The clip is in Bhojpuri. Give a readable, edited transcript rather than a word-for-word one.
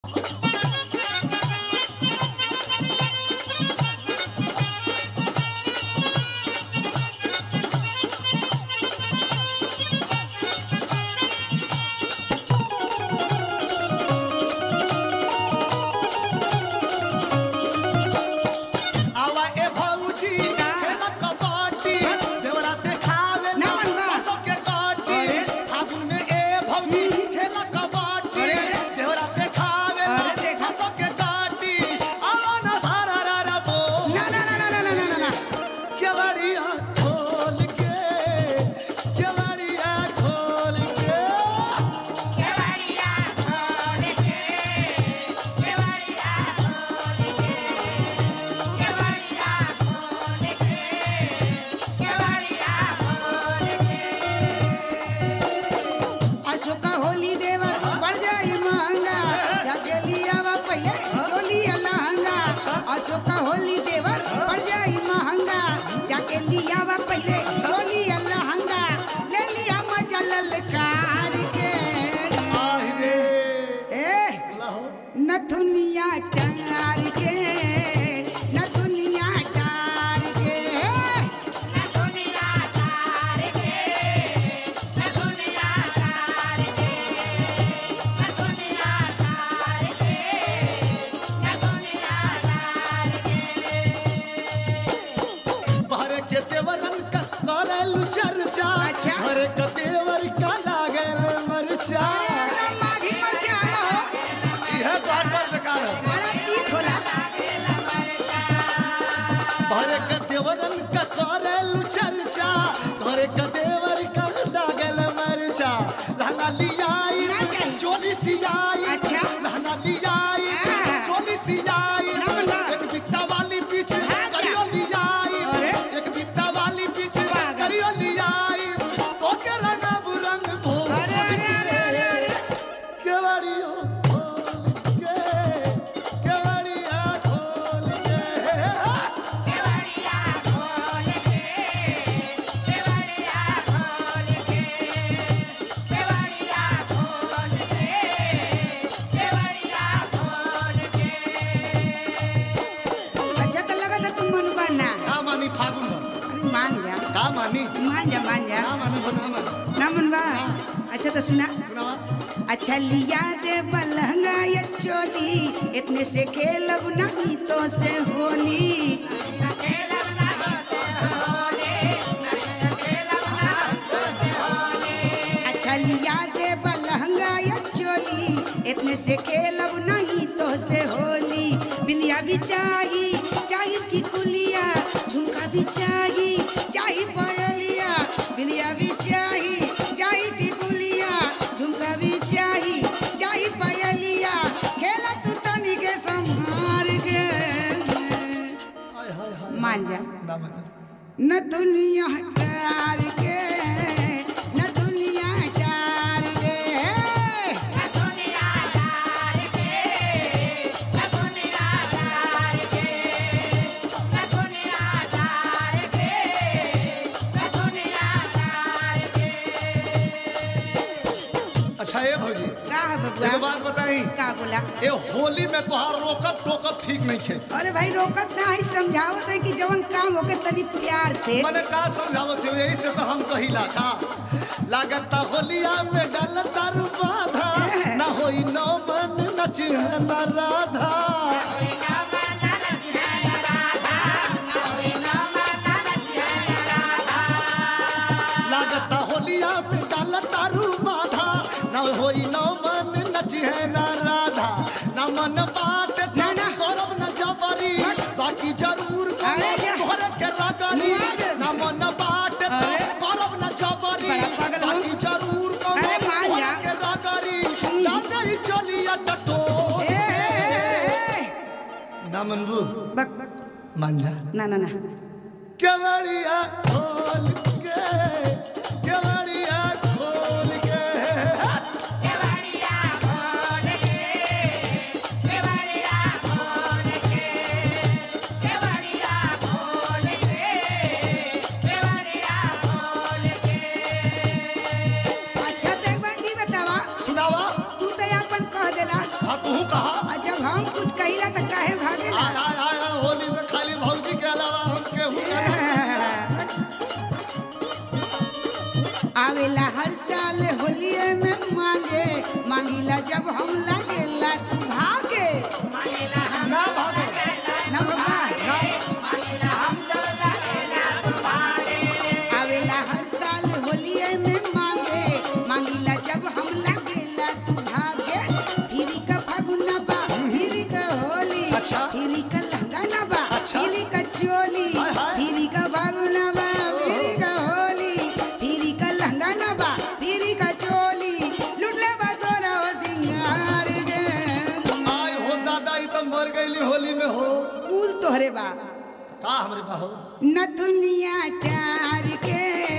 अशोका होली देवर पड़ जाई महंगा जाके लियावा पहले चोली लहंगा ले लिया मजा ललकार के नथुनिया टार के नथुनिया टार के नथुनिया टार के नथुनिया टार के नथुनिया टार के नथुनिया टार भरे के देवरन का करलु चर्चा अच्छा। भरे के देवर का लागल मरचा माघी मरचा यह बार बेकार है बड़ा तीत होला भरे के देवरन का करलु चर्चा भरे के देवर का लागल मरचा लहंगा लियाई ना चाहिए। चोली सियाई अच्छा। लहंगा लियाई हाँ। चोली सियाई ना बंदा। एक बित्ता वाली पीछे हाँ क्या? करियो लियाई अरे। एक बित्ता वाली पीछे पागल। करियो लियाई ओके रंग बुरंग भो अरे अरे अरे अरे अरे केवड़ियो खोल के केवड़िया खोल के केवड़िया खोल के केवड़िया खोल के केवड़िया खोल के केवड़िया खोल के अच्छा तो लगा था तुम मन बनना का मानी फागुन भर अरे मान जा का मानी मान जा का मानी बना मानी ना मनवा अच्छा तो सुना सुनावा अच्छा लिया दे बलहंगा ये चोली इतने से खेलब नहीं तो से होली अच्छा लिया दे बलहंगा ये चोली इतने से खेलब नहीं तो से होली बिंदिया भी चाहिए टिकुलिया झुमका भी चाहिए पायलिया बिंदिया भी चाहिए टिकुलिया झुमका भी चाहिए पायलिया खेला तू तनी के संभार के हाय हाय हाय मान जा ना मानी न दुनिया टार के न दुनिया टार के नथुनिया टार के नथुनिया टार के नथुनिया टार के नथुनिया टार के अच्छा ये भौजी का एगो बबुआ बात बताई का बोला ये होली में तोहार रोकब टोकब ठीक नहीं खे अरे भाई रोकत ना है समझावत है कि जवन काम होके तनी प्यार से मैंने का समझावत हो यही से तो हम कहिला का लागत होलिया में डलता बाधा ना होई नो मन नच ना राधा लागत होलिया में डलता बाधा ना होई नो मन नच ना राधा ना मन बाट ना, ना। करब न जबरी बाकी जरूर अरे जा। तोहरे के रगरी मुआद। ना मन बाट अरे। करब न जबरी बड़ा पागल हो। बाकी जरूर अरे मान तोहरे जा। के रगरी ना नहीं चलिया टटो ए ना मनबू बक मान जा ना ना ना केवड़िया खोल के केवड़िया खोल के केवड़िया खोल के केवड़िया खोल के केवड़िया खोल के केवड़िया खोल के अच्छा तो एक बात ई बतावा सुनावा तू तो अपन कह देला हाँ तू कहा एकदम मर गईली होली में हो। कुल तोहरे बा का हमरे बाहो नथुनिया टार के